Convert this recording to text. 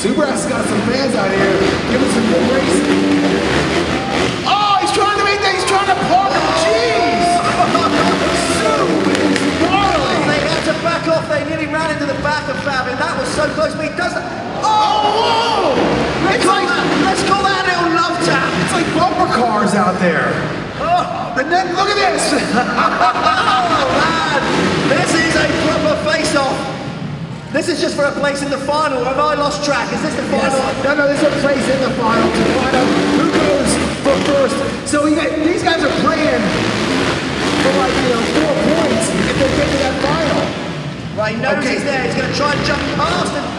Soubeyras has got some fans out here. Give him some good racing. Oh, he's trying to make that. He's trying to park him. Jeez! They had to back off. They nearly ran into the back of Fabien. That was so close, but he does that. Oh, whoa! Let's call that a little love tap. It's like bumper cars out there. Oh, and then look at this. Oh, man. This is a proper face-off. This is just for a place in the final. Have I lost track? Is this the final? Yes. No, this is a place in the final to find out who goes for first. So these guys are playing for like, 4 points if they get to that final. Right, he knows he's there. He's going to try and jump past him.